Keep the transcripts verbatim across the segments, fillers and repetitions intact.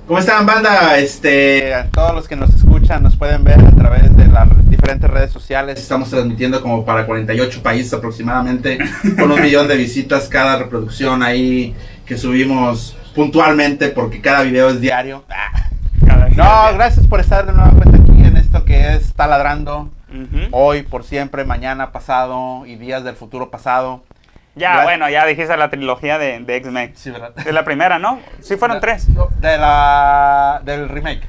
¿Cómo están, banda? Este, a todos los que nos escuchan nos pueden ver a través de las diferentes redes sociales. Estamos transmitiendo como para cuarenta y ocho países aproximadamente, con un millón de visitas cada reproducción ahí que subimos puntualmente porque cada video es diario. Cada no, gracias por estar de nueva cuenta aquí en esto que es Taladrando. Uh-huh. Hoy, por siempre, mañana, pasado y días del futuro pasado. Ya, Gra bueno, ya dijiste la trilogía de, de X-Men. Sí, ¿verdad? De la primera, ¿no? Sí fueron de, tres. De la... del remake.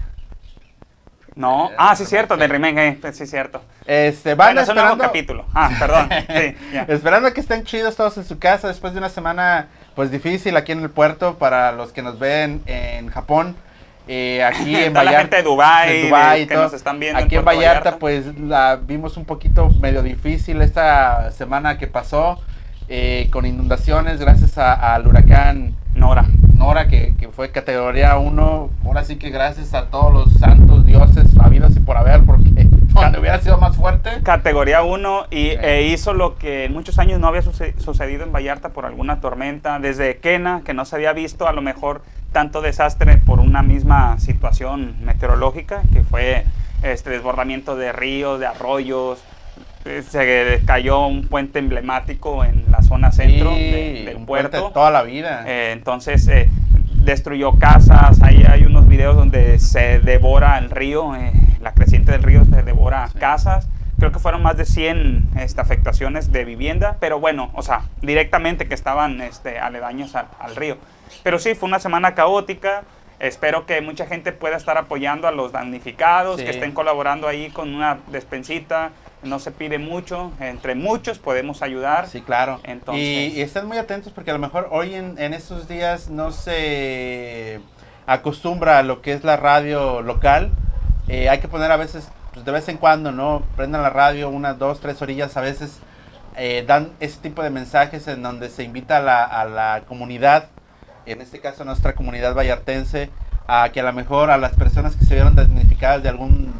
No. Ah, sí, cierto, sí. Del remake, eh. Sí, cierto. Este, van bueno, esperando... es un nuevo capítulo. Ah, perdón. Sí, yeah. Esperando que estén chidos todos en su casa después de una semana, pues, difícil aquí en el puerto para los que nos ven en Japón. Eh, aquí en Vallarta, la gente de Dubái, de Dubái de, que nos están viendo aquí en, en Vallarta, Vallarta, pues la vimos un poquito medio difícil esta semana que pasó, eh, con inundaciones gracias a, al huracán Nora, Nora que, que fue categoría uno. Ahora sí que gracias a todos los santos dioses habidos y por haber, porque cuando hubiera sido más fuerte. Categoría uno y sí. e hizo lo que en muchos años no había suce sucedido en Vallarta por alguna tormenta, desde Kena, que no se había visto a lo mejor tanto desastre por una misma situación meteorológica, que fue este desbordamiento de ríos, de arroyos. Se cayó un puente emblemático en la zona centro sí, de, del un puerto. Puente toda la vida. Eh, entonces eh, destruyó casas. Ahí hay unos videos donde se devora el río, eh, la creciente del río se devora sí. casas. Creo que fueron más de cien este, afectaciones de vivienda, pero bueno, o sea, directamente que estaban este, aledaños al, al río. Pero sí, fue una semana caótica. Espero que mucha gente pueda estar apoyando a los damnificados, sí. que estén colaborando ahí con una despensita. No se pide mucho, entre muchos podemos ayudar. Sí, claro. Entonces, y, y estén muy atentos porque a lo mejor hoy en, en estos días no se acostumbra a lo que es la radio local. Eh, hay que poner a veces, pues de vez en cuando, ¿no? Prendan la radio unas dos, tres orillas, a veces eh, dan ese tipo de mensajes en donde se invita a la, a la comunidad, en este caso nuestra comunidad vallartense, a que a lo mejor a las personas que se vieron damnificadas de algún...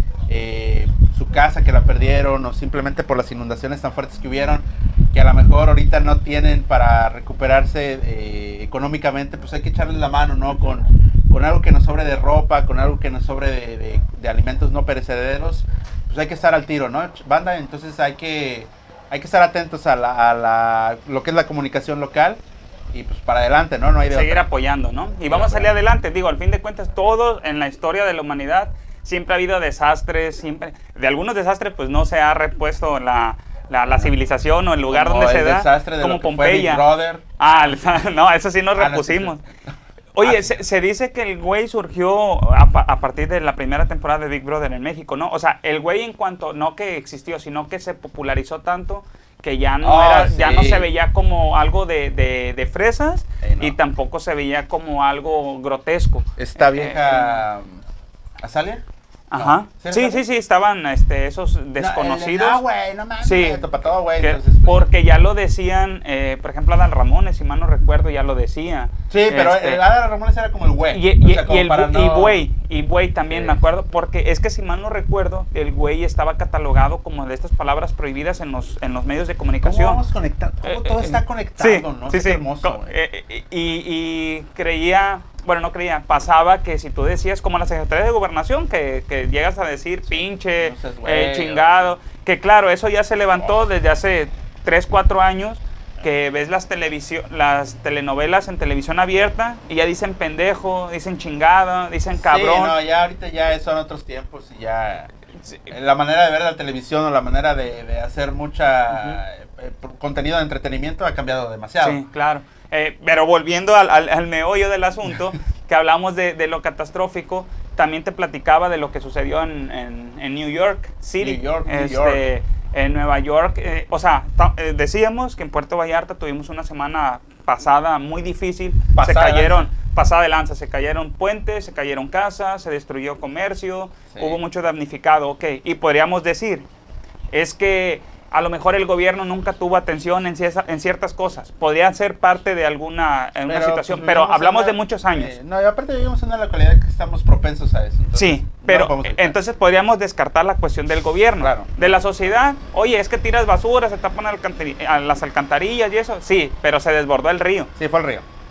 Eh, su casa que la perdieron o simplemente por las inundaciones tan fuertes que hubieron, que a lo mejor ahorita no tienen para recuperarse eh, económicamente, pues hay que echarles la mano, ¿no? Con, con algo que nos sobre de ropa, con algo que nos sobre de, de, de alimentos no perecederos, pues hay que estar al tiro, ¿no, banda? Entonces hay que, hay que estar atentos a, la, a la, lo que es la comunicación local y pues para adelante, ¿no? No hay de seguir otra. apoyando, ¿no? Y vamos a salir adelante, digo, al fin de cuentas, todo en la historia de la humanidad siempre ha habido desastres, siempre, de algunos desastres pues no se ha repuesto la, la, la civilización o el lugar como donde el se da, desastre de como lo que Pompeya. Fue Big Brother. Ah, no, eso sí nos ah, repusimos. No, sí, sí. Oye, ah, se, sí. se dice que el güey surgió a, a partir de la primera temporada de Big Brother en México, ¿no? O sea, el güey en cuanto, no que existió, sino que se popularizó tanto que ya no, oh, era, sí. ya no se veía como algo de, de, de fresas eh, no. y tampoco se veía como algo grotesco. Esta vieja... Eh, ¿Azalia? Ajá. No. ¿Sí, sí, sí, sí, estaban este, esos desconocidos. No, güey, no, no mames. Sí, todo, güey. Que, entonces, pues, porque ya lo decían, eh, por ejemplo, Adal Ramones, si mal no recuerdo, ya lo decía. Sí, pero este, el Adal Ramones era como el güey. Y, y, o sea, como y el para no... y güey, y güey también sí. me acuerdo, porque es que si mal no recuerdo, el güey estaba catalogado como de estas palabras prohibidas en los, en los medios de comunicación. ¿Cómo vamos conectado? ¿Cómo eh, todo eh, está conectado, sí, no? Sí, es sí. hermoso. Eh, eh, y, y creía... Bueno, no creía, pasaba que si tú decías como la Secretaría de Gobernación, que, que llegas a decir pinche, no seas eh, chingado, que claro, eso ya se levantó oh. desde hace tres, cuatro años, que ves las, las telenovelas en televisión abierta y ya dicen pendejo, dicen chingado, dicen cabrón. Sí, no, ya ahorita ya son otros tiempos y ya... Sí. La manera de ver la televisión o la manera de, de hacer mucha uh-huh. eh, contenido de entretenimiento ha cambiado demasiado. Sí, claro. Eh, pero volviendo al, al, al meollo del asunto, que hablamos de, de lo catastrófico, también te platicaba de lo que sucedió en, en, en New York City. New York, New este, York. En Nueva York, eh, o sea, eh, decíamos que en Puerto Vallarta tuvimos una semana pasada muy difícil. Pasada se cayeron, pasada de lanza, se cayeron puentes, se cayeron casas, se destruyó comercio, sí. hubo mucho damnificado, ok. Y podríamos decir, es que a lo mejor el gobierno nunca tuvo atención en, cierta, en ciertas cosas. Podría ser parte de alguna en una situación, pues, pero hablamos una, de muchos años. Eh, no, y aparte vivimos en una localidad que estamos propensos a eso. Entonces, sí, pero no entonces podríamos descartar la cuestión del gobierno. Claro. De la sociedad, oye, es que tiras basura, se tapan las alcantarillas y eso. Sí, pero se desbordó el río. Sí, fue el río.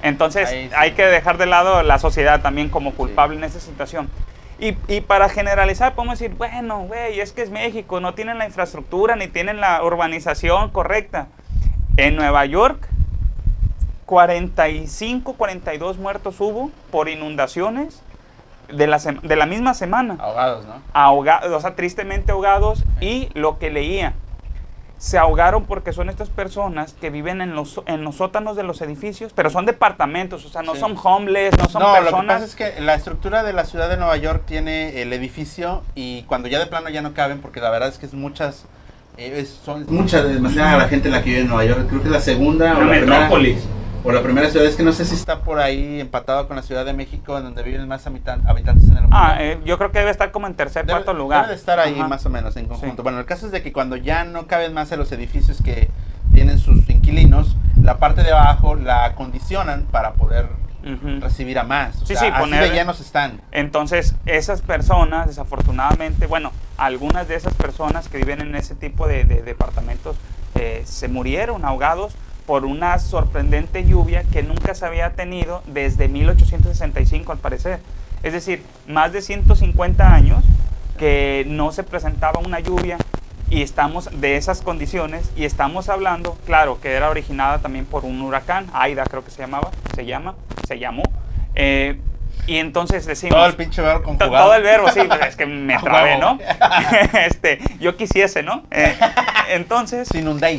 Entonces Ahí sí. hay que dejar de lado la sociedad también como culpable sí. en esa situación. Y, y para generalizar podemos decir, bueno, güey, es que es México, no tienen la infraestructura ni tienen la urbanización correcta. En Nueva York, cuarenta y cinco, cuarenta y dos muertos hubo por inundaciones de la, de la misma semana. Ahogados, ¿no? Ahogados, o sea, tristemente ahogados. Y lo que leía, se ahogaron porque son estas personas que viven en los, en los sótanos de los edificios, pero son departamentos, o sea, no sí. son homeless, no son no, personas. Lo que pasa es que la estructura de la ciudad de Nueva York tiene el edificio y cuando ya de plano ya no caben, porque la verdad es que es muchas, eh, es, son mucha, demasiada la gente la que vive en Nueva York. Creo que es la segunda la o la metrópolis. primera. O la primera ciudad, es que no sé si está por ahí empatado con la Ciudad de México, en donde viven más habitan habitantes en el mundo. Ah, eh, yo creo que debe estar como en tercer, debe, cuarto lugar. Debe de estar ahí Ajá. más o menos en conjunto. Sí. Bueno, el caso es de que cuando ya no caben más en los edificios que tienen sus inquilinos, la parte de abajo la acondicionan para poder uh-huh. recibir a más. O sí, sea, sí, así poner, de llenos están. Entonces, esas personas, desafortunadamente, bueno, algunas de esas personas que viven en ese tipo de, de departamentos eh, se murieron ahogados por una sorprendente lluvia que nunca se había tenido desde mil ochocientos sesenta y cinco al parecer. Es decir, más de ciento cincuenta años que no se presentaba una lluvia y estamos de esas condiciones y estamos hablando, claro, que era originada también por un huracán, Aida creo que se llamaba, se llama, se llamó. Eh, y entonces decimos... Todo el pinche verbo conjugado. Todo el verbo, sí, pues es que me trabé, ¿no? este, yo quisiese, ¿no? Eh, entonces... Se inundéis.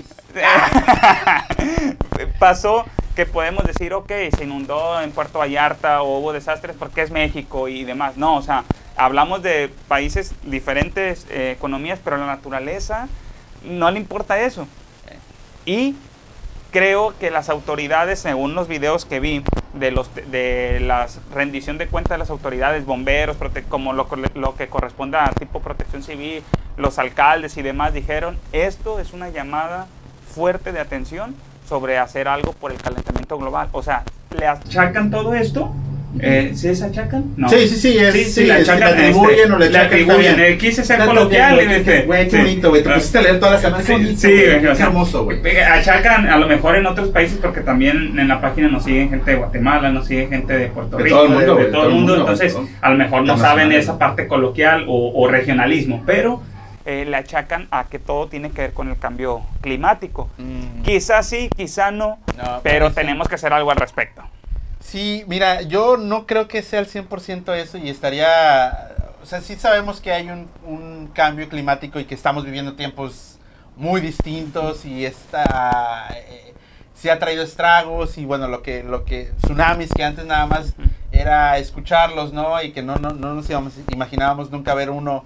Pasó que podemos decir, ok, se inundó en Puerto Vallarta o hubo desastres porque es México y demás. No, o sea, hablamos de países diferentes, eh, economías, pero a la naturaleza no le importa eso. Y creo que las autoridades, según los videos que vi, de, los, de la rendición de cuentas de las autoridades, bomberos, como lo, lo que corresponde a tipo protección civil, los alcaldes y demás, dijeron, esto es una llamada fuerte de atención sobre hacer algo por el calentamiento global. O sea, le achacan todo esto. Eh, ¿Sí se achacan? No. Sí, sí, sí. Es, sí, sí, sí, le achacan. Le atribuyen este, o le achacan. Le atribuyen. Eh, quise ser Tanto coloquial. Bien, güey, este, güey, qué sí. bonito, güey. Te pusiste a leer todas las semanas. Sí, sí, güey, qué o sea, hermoso, güey. Achacan a lo mejor en otros países porque también en la página nos siguen gente de Guatemala, nos sigue gente de Puerto Rico, de todo el mundo, de, de de todo el mundo. mundo entonces, todo. a lo mejor no saben esa parte coloquial o, o regionalismo, pero eh, le achacan a que todo tiene que ver con el cambio climático. Mm. Quizás sí, quizás no, no pero tenemos sí. que hacer algo al respecto. Sí, mira, yo no creo que sea al cien por ciento eso y estaría... O sea, sí sabemos que hay un, un cambio climático y que estamos viviendo tiempos muy distintos y esta... Eh, sí ha traído estragos y bueno, lo que... lo que tsunamis que antes nada más era escucharlos, ¿no? Y que no, no, no nos íbamos, imaginábamos nunca ver uno,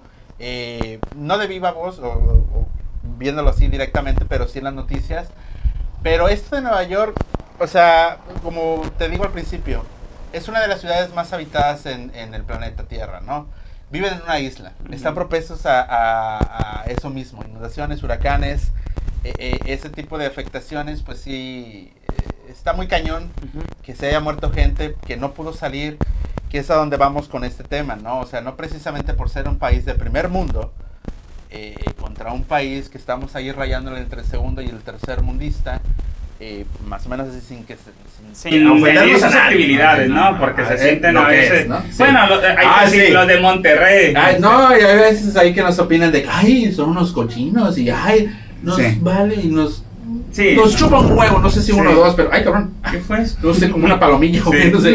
eh, no de viva voz o, o viéndolo así directamente, pero sí en las noticias. Pero esto de Nueva York... O sea, como te digo al principio, es una de las ciudades más habitadas en, en el planeta Tierra, ¿no? Viven en una isla, uh-huh. están propensos a, a, a eso mismo, inundaciones, huracanes, eh, eh, ese tipo de afectaciones, pues sí, eh, está muy cañón uh-huh. que se haya muerto gente, que no pudo salir, que es a donde vamos con este tema, ¿no? O sea, no precisamente por ser un país de primer mundo, eh, contra un país que estamos ahí rayándole entre el segundo y el tercer mundista, Eh, más o menos así sin que se, sin, sin ofender sus susceptibilidades, ¿no? Porque se sienten a veces, ¿no? Sí. Bueno, lo, hay ah, que decir, sí. los de Monterrey. Ay, no, y hay veces ahí que nos opinan de que, ay, son unos cochinos y ay, nos sí. vale y nos, sí. nos chupa un huevo, no sé si sí. uno o dos, pero ay, cabrón, ¿qué fue eso? No sé, como una palomilla sí. comiéndose.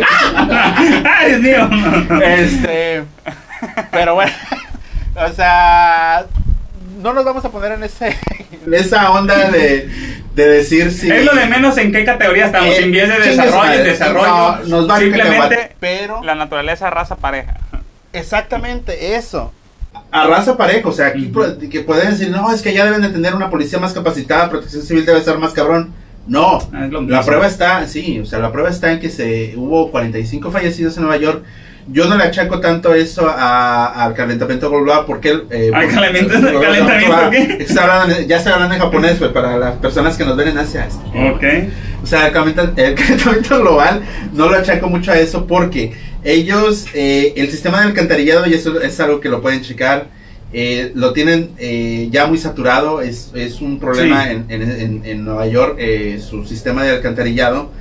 Ay, Dios mío. Este, pero bueno, o sea, no nos vamos a poner en ese, en esa onda de de decir si... Es lo de menos en qué categoría estamos, eh, sin vías de desarrollo, desarrollo, no, nos va simplemente pero la naturaleza raza pareja. Exactamente, eso. A raza pareja, o sea, aquí uh-huh. que pueden decir, no, es que ya deben de tener una policía más capacitada, protección civil debe ser más cabrón. No, la prueba está, sí, o sea, la prueba está en que se hubo cuarenta y cinco fallecidos en Nueva York. Yo no le achaco tanto eso al calentamiento global porque... Eh, ¿Al calentamiento, calentamiento qué? Está hablando, ya estoy hablando en japonés, pues, para las personas que nos ven en Asia. Este, ok. O sea, el calentamiento, el calentamiento global no lo achaco mucho a eso porque ellos, eh, el sistema de alcantarillado, y eso es algo que lo pueden checar, eh, lo tienen eh, ya muy saturado, es, es un problema sí. en, en, en, en Nueva York, eh, su sistema de alcantarillado.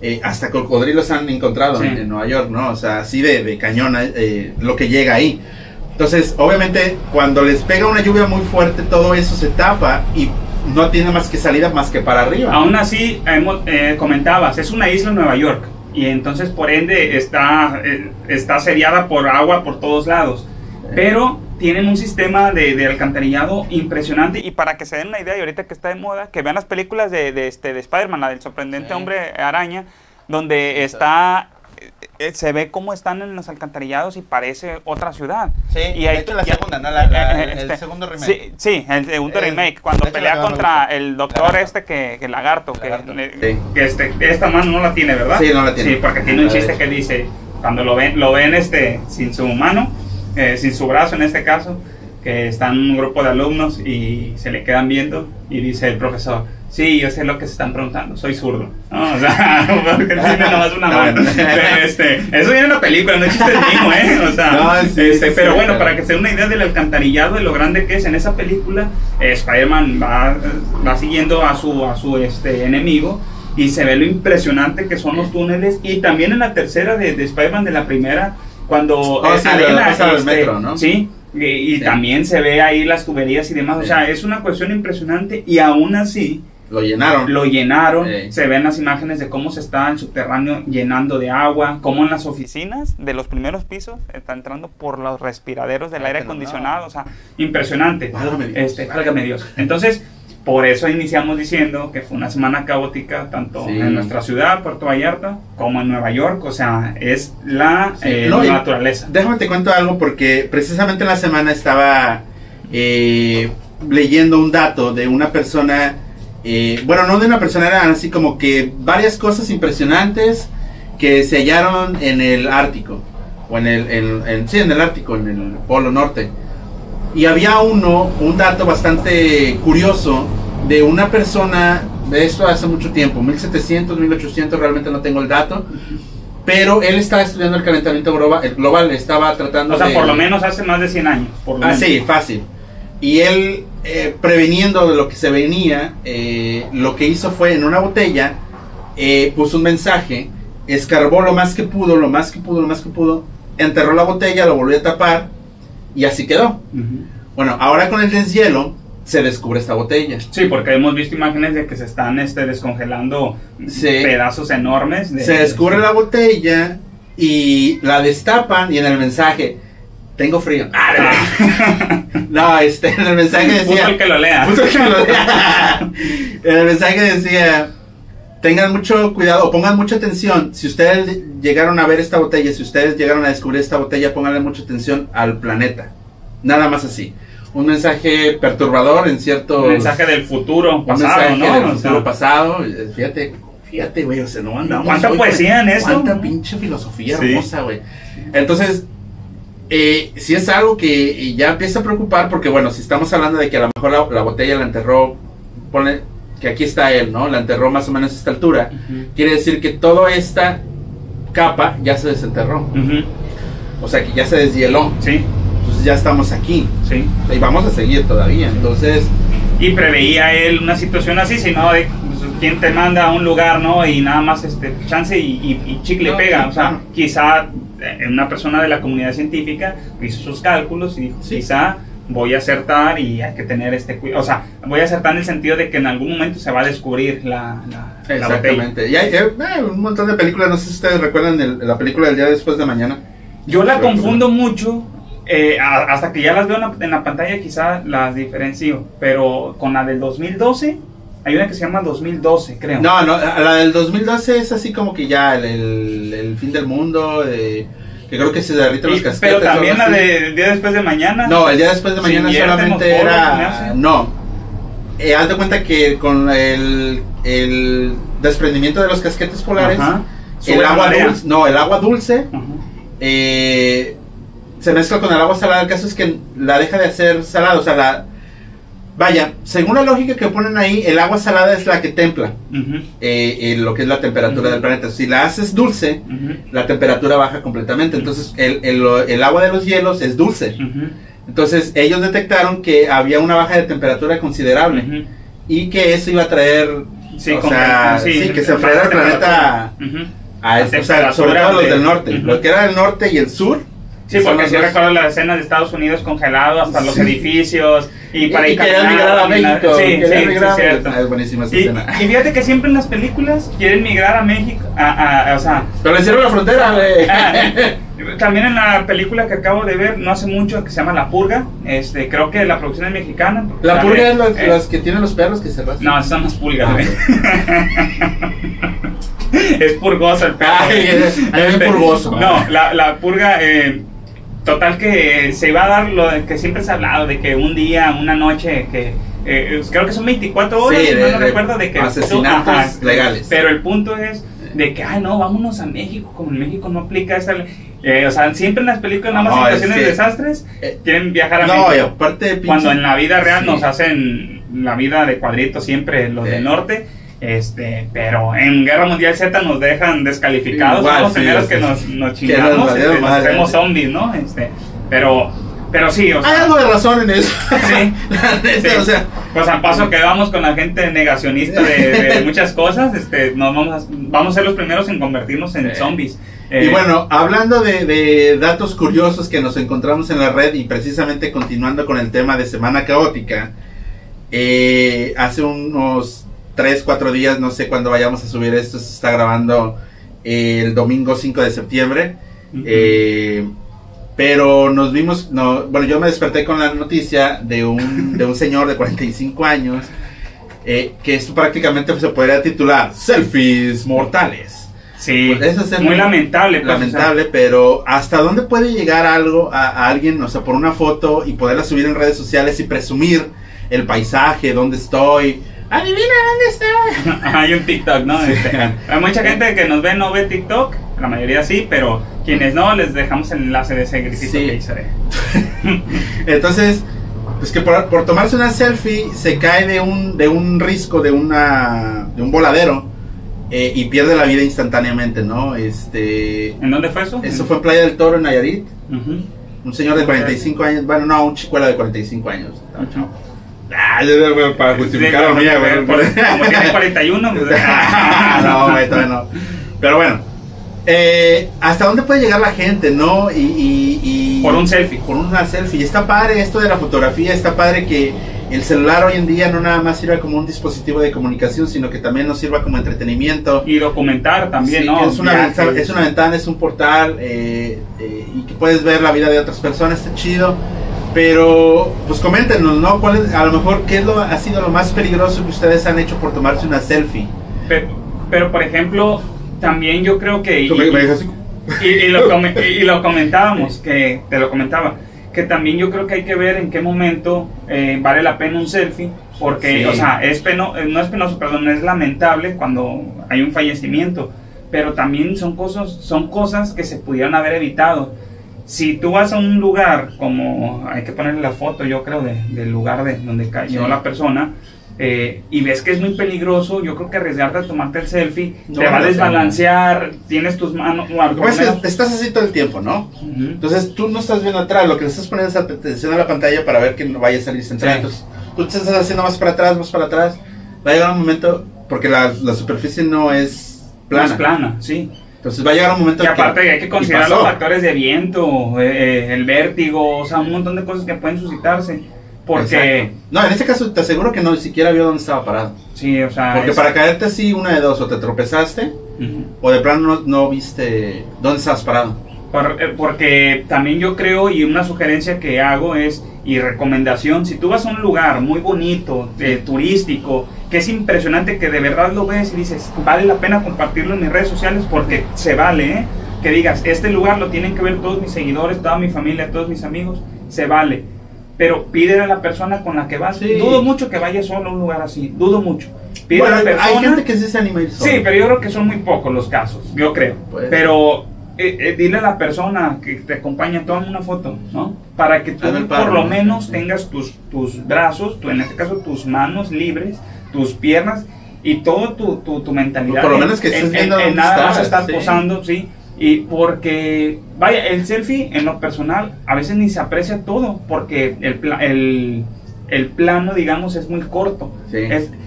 eh, hasta cocodrilos han encontrado sí. en, en Nueva York, ¿no? O sea, así de, de cañón eh, lo que llega ahí. Entonces, obviamente, cuando les pega una lluvia muy fuerte, todo eso se tapa y no tiene más que salida más que para arriba. Aún así, eh, comentabas, es una isla en Nueva York y entonces por ende está, eh, está asediada por agua por todos lados. Pero tienen un sistema de, de alcantarillado impresionante. Y para que se den una idea, y ahorita que está de moda, que vean las películas de, de, este, de Spider-Man, la del sorprendente sí. hombre araña, donde está... se ve cómo están en los alcantarillados y parece otra ciudad. Sí, y de hay, hecho la segunda, ¿no? La, la, este, el segundo remake. Sí, sí el segundo el, remake, cuando pelea contra el doctor lagarto. este que, que lagarto, lagarto. que, sí. que este, esta mano no la tiene, ¿verdad? Sí, no la tiene. Sí, porque tiene un chiste que dice, cuando lo ven, lo ven este, sin su mano, eh, sin su brazo en este caso, que están un grupo de alumnos y se le quedan viendo y dice el profesor, sí, yo sé lo que se están preguntando, soy zurdo. No, o sea, porque tiene nomás una mano. Este, eso viene en la película, no es chiste mío, ¿eh? O sea, no, sí, este, sí, pero sí, bueno, sí. para que se den una idea del alcantarillado, de lo grande que es en esa película, eh, Spider-Man va, va siguiendo a su, a su este, enemigo y se ve lo impresionante que son los túneles. Y también en la tercera de, de Spider-Man, de la primera, cuando oh, es sí, arena, este, el metro, ¿no? Sí. Y, y sí. también se ve ahí las tuberías y demás, sí. o sea, es una cuestión impresionante y aún así lo llenaron. Lo llenaron, sí. se ven las imágenes de cómo se está el subterráneo llenando de agua, cómo en las oficinas de los primeros pisos está entrando por los respiraderos del ah, aire acondicionado, no. o sea, impresionante. Válgame Dios. Este, válgame Dios. Entonces, por eso iniciamos diciendo que fue una semana caótica tanto sí. en nuestra ciudad, Puerto Vallarta, como en Nueva York, o sea, es la sí. eh, no, naturaleza. Déjame te cuento algo porque precisamente en la semana estaba eh, leyendo un dato de una persona, eh, bueno, no de una persona, eran así como que varias cosas impresionantes que se hallaron en el Ártico, o en el, en, en, sí, en el Ártico, en el Polo Norte. Y había uno, un dato bastante curioso de una persona, de esto hace mucho tiempo, mil setecientos, mil ochocientos, realmente no tengo el dato, pero él estaba estudiando el calentamiento global, global estaba tratando de... O sea, de, por lo menos hace más de cien años. Por lo ah, menos. sí, fácil. Y él, eh, preveniendo de lo que se venía, eh, lo que hizo fue en una botella, eh, puso un mensaje, escarbó lo más que pudo, lo más que pudo, lo más que pudo, enterró la botella, lo volvió a tapar, y así quedó. Uh-huh. Bueno, ahora con el deshielo se descubre esta botella. Sí, porque hemos visto imágenes de que se están este, descongelando sí. pedazos enormes. De, se descubre de... la botella y la destapan y en el mensaje, tengo frío. Ah, no, este, en el mensaje decía... Puto el que lo lea. Puto el que lo lea. En el mensaje decía... Tengan mucho cuidado, o pongan mucha atención. Si ustedes llegaron a ver esta botella, si ustedes llegaron a descubrir esta botella, pónganle mucha atención al planeta. Nada más así. Un mensaje perturbador en cierto... Un mensaje del futuro pasado, un ¿no? del futuro o sea, pasado. Fíjate, fíjate, güey, o sea, no andamos... ¿Cuánta hoy, poesía en eso? Cuánta pinche filosofía sí. hermosa, güey. Entonces, eh, si es algo que ya empieza a preocupar, porque bueno, si estamos hablando de que a lo mejor la, la botella la enterró, pone... que aquí está él, ¿no? La enterró más o menos a esta altura. Uh-huh. Quiere decir que toda esta capa ya se desenterró. Uh-huh. O sea, que ya se deshieló. Sí. Entonces ya estamos aquí. Sí. Y vamos a seguir todavía, entonces... Y preveía él una situación así, si no, de pues, quién te manda a un lugar, ¿no? Y nada más este chance y, y, y chicle no, pega. Sí, o sea, claro. Quizá una persona de la comunidad científica hizo sus cálculos y dijo, sí. quizá... voy a acertar y hay que tener este cuidado, o sea, voy a acertar en el sentido de que en algún momento se va a descubrir la, la, exactamente. la y hay eh, un montón de películas, no sé si ustedes recuerdan el, la película del día después de mañana. Yo la confundo mucho, eh, a, hasta que ya las veo en la, en la pantalla quizá las diferencio, pero con la del dos mil doce, hay una que se llama dos mil doce, creo. No, no, la del dos mil doce es así como que ya el, el, el fin del mundo, eh, que creo que se derriten los casquetes. Pero también la del día después de mañana. No, el día después de mañana solamente era... No. Eh, haz de cuenta que con el, el desprendimiento de los casquetes polares, ajá, el agua dulce, no, el agua dulce eh, se mezcla con el agua salada. El caso es que la deja de hacer salada, o sea, la... Vaya, según la lógica que ponen ahí, el agua salada es la que templa uh-huh. eh, eh, lo que es la temperatura uh-huh. del planeta. Si la haces dulce, uh-huh. la temperatura baja completamente. Entonces, el, el, el agua de los hielos es dulce. Uh-huh. Entonces, ellos detectaron que había una baja de temperatura considerable uh-huh. y que eso iba a traer Sí, o con sea, que, sí, sí, que se enfriara el planeta uh-huh. a esto, o sea, sobre todo los de, del norte, uh-huh. Lo que era el norte y el sur. Sí, porque si sí recuerdo las escenas de Estados Unidos congelado hasta sí. Los edificios y para y, ir querían migrar a México. Sí, sí, sí, es cierto. Ah, es buenísima esa y, escena. Y fíjate que siempre en las películas quieren migrar a México, a, a, a, o sea... Pero le hicieron la frontera, güey. También en la película que acabo de ver no hace mucho, que se llama La Purga, este, creo que la producción es mexicana. La también, Purga es las, eh, las que tienen los perros que se rascan. No, son las pulgas, ah, güey. Es purgoso el perro. Ay, es, es purgoso. No, la, la purga... Eh, total que se iba a dar lo que siempre se ha hablado, de que un día, una noche, que eh, creo que son veinticuatro horas, sí, no, de, no de recuerdo, de que... asesinatos ajá, legales. Pero el punto es de que, ay no, vámonos a México, como en México no aplica esa... Eh, o sea, siempre en las películas, nada más no, en situaciones es que, de desastres, eh, quieren viajar a no, México. Y aparte, pinche, cuando en la vida real sí. Nos hacen la vida de cuadritos siempre los sí. Del norte. Este, pero en Guerra Mundial Z nos dejan descalificados, igual, son los sí, primeros sí, que nos, nos chingamos, este, nos hacemos zombies, ¿no? Este, pero, pero sí, o sea, hay algo de razón en eso. Sí, la neta, sí. O sea, pues al paso que vamos con la gente negacionista de, de muchas cosas, este, nos vamos a, vamos a ser los primeros en convertirnos en eh. zombies. Eh, y bueno, hablando de, de datos curiosos que nos encontramos en la red y precisamente continuando con el tema de Semana Caótica, eh, hace unos tres, cuatro días, no sé cuándo vayamos a subir esto, se está grabando eh, el domingo cinco de septiembre, uh-huh. eh, pero nos vimos, no, bueno, yo me desperté con la noticia de un, de un señor de cuarenta y cinco años, eh, que esto prácticamente se podría titular Selfies Mortales. Sí, pues eso es muy, muy lamentable. Pues, lamentable, o sea, pero ¿hasta dónde puede llegar algo a, a alguien, o sea, por una foto y poderla subir en redes sociales y presumir el paisaje, dónde estoy? ¡Adivina dónde está! Hay un TikTok, ¿no? Sí. Este, hay mucha gente que nos ve, no ve TikTok, la mayoría sí, pero quienes no, les dejamos el enlace de ese gritito sí. Que hice. Entonces, pues que por, por tomarse una selfie se cae de un, de un risco, de, una, de un voladero, eh, y pierde la vida instantáneamente, ¿no? Este, ¿En dónde fue eso? Eso fue en Playa del Toro, en Nayarit. Uh-huh. Un señor de cuarenta y cinco años, bueno, no, un chicuelo de cuarenta y cinco años. Uh-huh. Ah, para justificar la mía, güey. Como tiene cuarenta y uno. No, güey, todavía no. Pero bueno, eh, ¿hasta dónde puede llegar la gente, no? Y, y, y por un selfie. Por una selfie. Está padre esto de la fotografía, está padre que el celular hoy en día no nada más sirva como un dispositivo de comunicación, sino que también nos sirva como entretenimiento. Y documentar también, sí, ¿no? Es una, ventana, es una ventana, es un portal, eh, eh, y que puedes ver la vida de otras personas, está chido. Pero, pues coméntenos, ¿no? ¿Cuál es, a lo mejor, qué es lo, ha sido lo más peligroso que ustedes han hecho por tomarse una selfie? Pero, pero por ejemplo, también yo creo que... Y, me, me así. Y, y, lo, y lo comentábamos, que te lo comentaba, que también yo creo que hay que ver en qué momento eh, vale la pena un selfie, porque, sí. O sea, es peno, no es penoso, perdón, es lamentable cuando hay un fallecimiento, pero también son cosas, son cosas que se pudieran haber evitado. Si tú vas a un lugar, como hay que ponerle la foto, yo creo, de, del lugar de donde cayó sí. La persona, eh, y ves que es muy peligroso, yo creo que arriesgarte a tomarte el selfie, no, te va a desbalancear, no. Tienes tus manos... Bueno, lo que pasa es que estás así todo el tiempo, ¿no? Uh-huh. Entonces tú no estás viendo atrás, lo que le estás poniendo es atención a la pantalla para ver que no vaya a salir centrado. Sí. Entonces tú te estás haciendo más para atrás, más para atrás, va a llegar un momento, porque la, la superficie no es plana. No es plana, sí. Entonces va a llegar un momento y aparte que hay que considerar los factores de viento, eh, el vértigo, o sea, un montón de cosas que pueden suscitarse. Porque... Exacto. No, en este caso te aseguro que no, ni siquiera vio dónde estaba parado. Sí, o sea... Porque es... para caerte así, una de dos, o te tropezaste, uh-huh. O de plano no, no viste dónde estabas parado. Por, eh, porque también yo creo, y una sugerencia que hago es, y recomendación, si tú vas a un lugar muy bonito, eh, turístico, que es impresionante, que de verdad lo ves y dices, vale la pena compartirlo en mis redes sociales, porque se vale, ¿eh? Que digas, este lugar lo tienen que ver todos mis seguidores, toda mi familia, todos mis amigos, se vale. Pero pídele a la persona con la que vas. Sí. Dudo mucho que vayas solo a un lugar así, dudo mucho. Pídele bueno, a la persona. Hay gente que sí se anima a ir solo. Sí, pero yo creo que son muy pocos los casos, yo creo. Pues. Pero eh, eh, dile a la persona que te acompaña, toma una foto, ¿no? Para que tú por lo menos sí. Tengas tus, tus brazos, tu, en este caso tus manos libres, tus piernas y todo tu, tu, tu mentalidad. Por lo menos que estés viendo en, en, en nada más estar sí. posando, sí. Y porque, vaya, el selfie en lo personal a veces ni se aprecia todo, porque el, pla el, el plano, digamos, es muy corto. Sí. Es,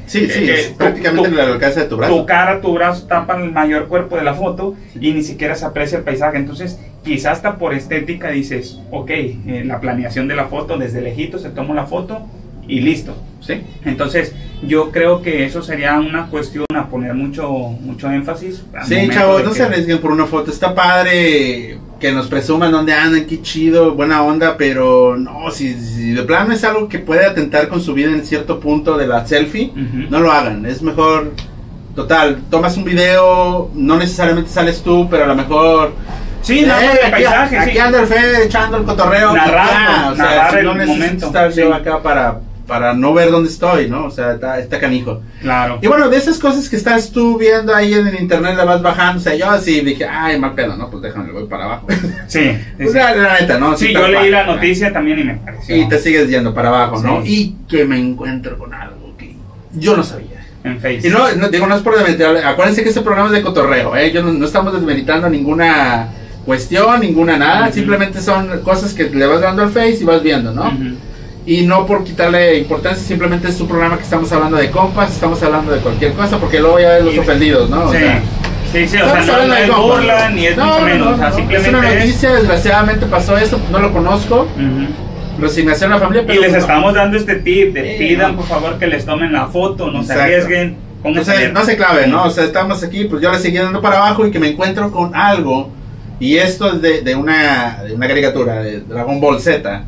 Sí, sí, eh, es tu- prácticamente tu- el alcance de tu brazo. Tu cara, tu brazo tapan el mayor cuerpo de la foto y ni siquiera se aprecia el paisaje. Entonces, quizás hasta por estética dices, ok, eh, la planeación de la foto, desde lejito se toma la foto y listo. Sí. Entonces, yo creo que eso sería una cuestión a poner mucho, mucho énfasis. al Sí, momento chavos, de no que- se arriesguen por una foto. Está padre que nos presuman dónde andan, qué chido, buena onda, pero no, si, si de plano es algo que puede atentar con su vida en cierto punto de la selfie, Ujú. no lo hagan. Es mejor, total, tomas un video, no necesariamente sales tú, pero a lo mejor... Sí, nada Eh, más de aquí, paisaje, aquí sí. anda el Fede echando el cotorreo. Narrando, ya, o sea, narrar si el no necesito momento, estar sí. yo acá para, para no ver dónde estoy, ¿no? O sea, está, está canijo. Claro. Y bueno, de esas cosas que estás tú viendo ahí en el internet, la vas bajando, o sea, yo así dije, ay, mal pedo, ¿no? Pues déjame, voy para abajo. Sí, sí, Pues sí. la, la neta, ¿no? Sí, tal yo leí cual, la ¿no? noticia también y me pareció. Y te sigues yendo para abajo, ¿no? Sí. Y que me encuentro con algo que yo no sabía. En Facebook. Y no, no, digo, no es por demeritar, acuérdense que este programa es de cotorreo, ¿eh? Yo no, no estamos desmeritando ninguna cuestión, ninguna nada, Ujú. simplemente son cosas que le vas dando al Face y vas viendo, ¿no? Ujú. Y no por quitarle importancia, simplemente es un programa que estamos hablando de compas, estamos hablando de cualquier cosa, porque luego ya es los Sí. ofendidos, ¿no? O Sí. sea, Sí, sí, o sea, estamos no, hablando no de es compas, burla ¿no? ni es No, mucho no, menos, no, o sea, no, simplemente es una es- noticia, desgraciadamente pasó esto, no lo conozco, Ujú. resignación a la familia, Y pero les no. estamos dando este tip de Sí, pidan no. por favor que les tomen la foto, no se Exacto. arriesguen, No pónganse se, bien. no se clave, ¿no? O sea, estamos aquí, pues yo le seguí dando para abajo y que me encuentro con algo. Y esto es de, de, una, de una caricatura de Dragon Ball Z.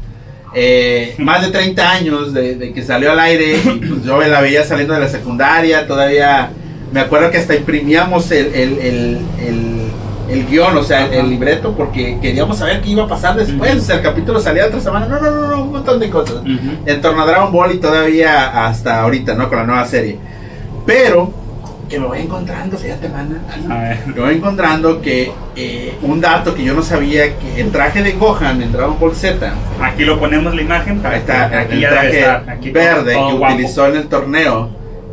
Eh, más de treinta años de, de que salió al aire. Y pues yo la veía saliendo de la secundaria. Todavía me acuerdo que hasta imprimíamos el, el, el, el, el guión, o sea, el, el libreto, porque queríamos saber qué iba a pasar después. Ujú. O sea, el capítulo salía otra semana. No, no, no, no, un montón de cosas. Ujú. En torno a Dragon Ball y todavía hasta ahorita, ¿no? Con la nueva serie. Pero que me voy encontrando, fíjate, mana. A ver. Me voy encontrando que eh, un dato que yo no sabía, que el traje de Gohan en Dragon Ball Z, Aquí lo ponemos la imagen para ahí está, que aquí el ya debe traje estar. Aquí todo- verde todo que guapo. utilizó en el torneo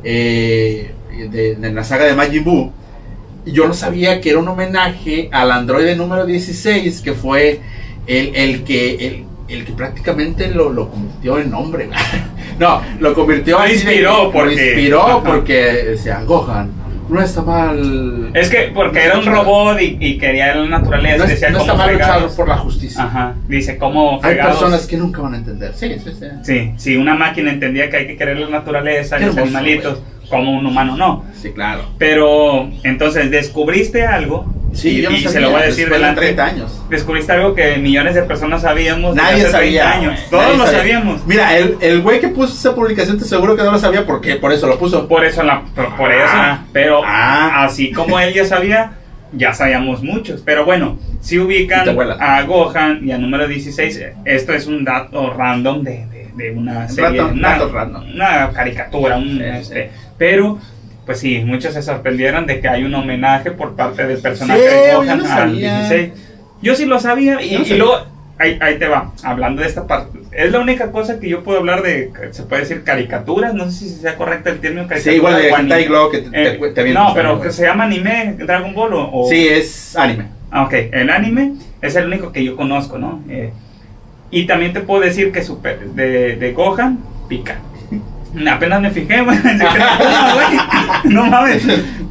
eh, de, de la saga de Majin Buu. Y yo no sabía que era un homenaje al androide número dieciséis, que fue el, el que el, el que prácticamente lo, lo convirtió en hombre. No, lo convirtió Lo así de- inspiró porque- lo inspiró Ajá. porque decía, Gohan, no está mal. Es que porque era un robot y, y quería la naturaleza, No, es- decía no cómo está mal luchar fregados. por la justicia. Ajá, dice cómo Hay fregados. personas que nunca van a entender. Sí, sí, sí. Sí, si una máquina entendía que hay que querer la naturaleza, Qué los hermoso, animalitos, como un humano no. Sí, claro. Pero entonces descubriste algo, Sí, y, yo no y sabía, se lo voy a decir después de delante. treinta años. Descubriste algo que millones de personas sabíamos. desde Nadie hace treinta sabía. años. güey. Todos Nadie lo sabía. sabíamos. Mira, el, el güey que puso esa publicación te aseguro que no lo sabía porque por eso lo puso. Por eso, la, por, por eso. Ah. Pero Ah. así como él ya sabía, ya sabíamos muchos. Pero bueno, si Y te ubican vuelas. a Gohan y a número dieciséis, esto es un dato random de, de, de una serie, Dato- una, dato random. una caricatura, un, Sí, este, pero pues sí, muchos se sorprendieron de que hay un homenaje por parte del personaje Sí, de yo Gohan no al sabía. dieciséis. Yo sí lo sabía y, Yo no y sabía. luego ahí, ahí te va, hablando de esta parte. Es la única cosa que yo puedo hablar de, se puede decir caricaturas, no sé si sea correcto el término caricatura. Sí, igual de o anime. Hentai Glow que te, Eh, te, te avientas no, con pero el güey. que se llama anime, Dragon Ball o... o- Sí, es anime. Ah, ok, el anime es el único que yo conozco, ¿no? Eh, y también te puedo decir que super, de, de Gohan, pica. Apenas me fijé, güey. No mames.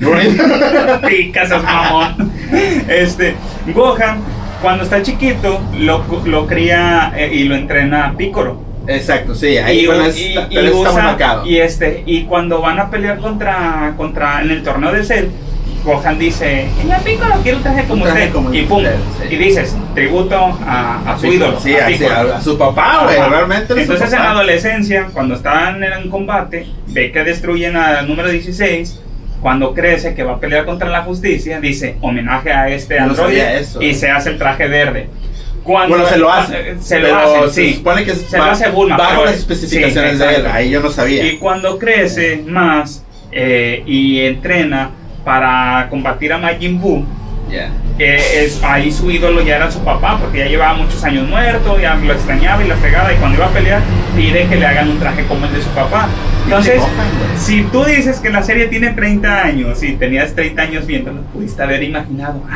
Pica, sos mamón. Este, Gohan, cuando está chiquito, lo, lo cría eh, y lo entrena Piccolo. Exacto, sí, ahí y, bueno, es- y- pero y eso está muy usa- marcado. y este y cuando van a pelear contra contra en el torneo de Cell, Gohan dice, señor Piccolo, quiero un traje como Un traje usted, como y pum, usted, sí. y dices tributo a, a su ídolo, Sí, a así, Piccolo. a, a su papá, güey, Ajá. realmente. era su Entonces en la papá. adolescencia, cuando están en combate, ve que destruyen al número dieciséis. Cuando crece, que va a pelear contra la justicia, dice homenaje a este Yo no androide, sabía eso, y eh. se hace el traje verde. Cuando, Bueno, se lo hace. Se lo pero hace, se sí. supone que es Se lo ba- hace Bulma, bajo pero- las especificaciones sí, de él. exacto. Ahí yo no sabía. Y cuando crece más eh, y entrena para combatir a Majin Buu, Ya. que es, ahí su ídolo ya era su papá, porque ya llevaba muchos años muerto, ya lo extrañaba y la fregada, y cuando iba a pelear pide que le hagan un traje como el de su papá. Entonces, Gohan, güey. si tú dices que la serie tiene treinta años y tenías treinta años viéndola, pudiste haber imaginado, ah,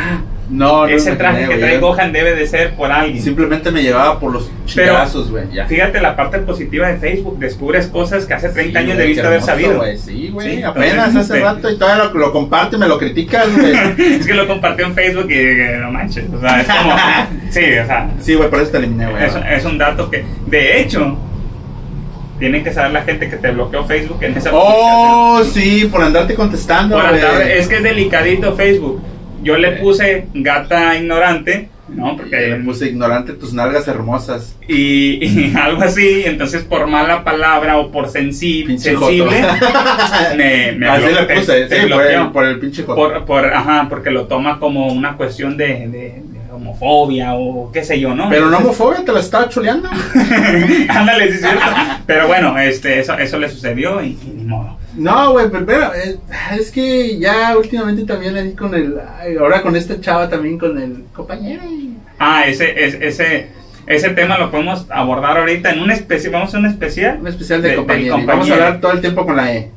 No, no Ese me traje imaginé, que güey. trae Gohan debe de ser por alguien. Simplemente me llevaba por los Pero, chingazos, güey. Ya. Fíjate la parte positiva de Facebook, descubres cosas que hace treinta Sí, años güey, debiste qué haber hermoso, sabido. güey. Sí, güey, Sí, apenas entonces, hace este- rato y todavía lo, lo comparte y me lo criticas, güey. Es que lo compartió en Facebook y eh, no manches, o sea, es como... Sí, o sea, Sí, güey, por eso te eliminé, güey. es, es un dato que, de hecho, tienen que saber la gente que te bloqueó Facebook en esa Oh, sí, por andarte contestando, Por güey. andar- es que es delicadito Facebook. Yo le puse gata ignorante, ¿no? Porque Le puse ignorante tus nalgas hermosas. y, y algo así, entonces por mala palabra o por sensi- Pinche sensible, joto. me, me Así blo- le puse, te sí, por bloqueó. el, por el pinche joto. Por, por- ajá, porque lo toma como una cuestión de, de- de homofobia o qué sé yo, ¿no? Pero no Entonces- homofobia, te la estaba chuleando. Ándale, sí es cierto. Pero bueno, este, eso, eso le sucedió y, y ni modo. No, güey, pero, pero, eh, es que ya últimamente también le di con el. Ay, ahora con esta chava también con el compañero. Ah, ese, ese, ese, ese tema lo podemos abordar ahorita en un especial. Vamos a un especial. Un especial de, De- del compañero. compañero. Vamos a hablar todo el tiempo con la E.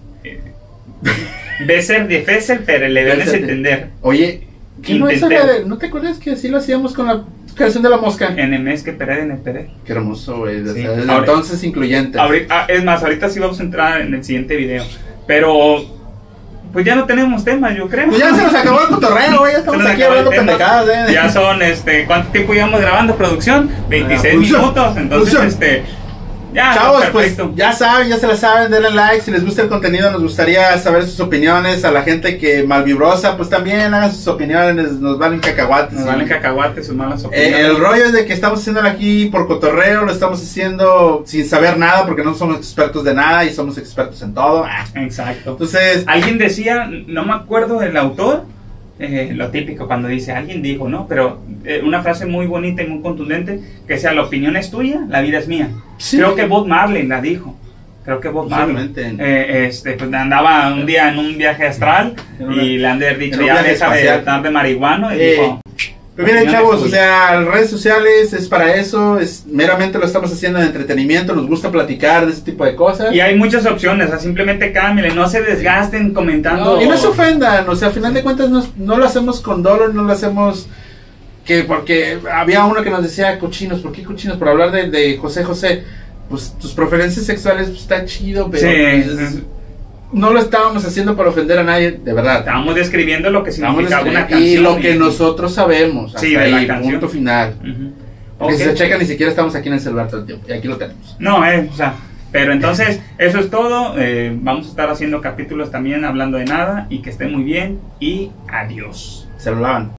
Besser de Fesser, pero le debes Besser de- entender. Oye, ¿qué no, eso Intenté. era de- ¿no te acuerdas que así lo hacíamos con la canción de la mosca? En el mes que peré, en el peré. Qué hermoso, güey. o Sí. sea, desde Ahora- entonces incluyente. Ahorita, ah, es más, ahorita sí vamos a entrar en el siguiente video. Pero, pues ya no tenemos temas, yo creo. Pues ya se nos acabó el cotorreo, güey. Ya Se estamos nos aquí acabó el hablando tema. pendejadas, eh. Ya son, este, ¿cuánto tiempo llevamos grabando producción? veintiséis Producción. minutos. Entonces, Producción. este, ya, Chavos, perfecto. pues ya saben, ya se la saben, denle like, si les gusta el contenido nos gustaría saber sus opiniones, a la gente que malvibrosa, pues también hagan sus opiniones, nos valen cacahuates. Nos ¿sí? valen cacahuates, sus malas Eh, opiniones. el rollo es de que estamos haciéndolo aquí por cotorreo, lo estamos haciendo sin saber nada porque no somos expertos de nada y somos expertos en todo. Ah, Exacto. entonces, Alguien decía, no me acuerdo del autor, eh, lo típico cuando dice, alguien dijo, ¿no? Pero eh, una frase muy bonita y muy contundente, que sea, la opinión es tuya, la vida es mía. sí. Creo que Bob Marley la dijo. Creo que Bob Marley. Posiblemente. Eh, este, pues andaba un día en un viaje astral En una- y le han de haber dicho, en un ya viaje deja de espacial. estar de marihuano. Y Eh, dijo, Pues miren, opinión chavos, es o tuya. sea, las redes sociales es para eso, es meramente lo estamos haciendo de entretenimiento, nos gusta platicar de ese tipo de cosas. Y hay muchas opciones, o sea, simplemente cámbiale, no se desgasten comentando. No, y no se ofendan, o sea, a final de cuentas no, no lo hacemos con dolor, no lo hacemos que porque había uno que nos decía cochinos, ¿por qué cochinos? Por hablar de, de José José, pues tus preferencias sexuales pues, está chido, pero Sí, pues, sí. no lo estábamos haciendo para ofender a nadie, de verdad. Estábamos describiendo lo que Estábamos significaba una describiendo- y canción. lo que nosotros sabemos, hasta Sí, de la ahí, canción. punto final. Ujú. Porque Ok. si se checa ni siquiera estamos aquí en el celular todo el tiempo, y aquí lo tenemos. No, eh, o sea, pero entonces, eso es todo. eh, vamos a estar haciendo capítulos también hablando de nada y que esté muy bien y adiós. Se lo lavan.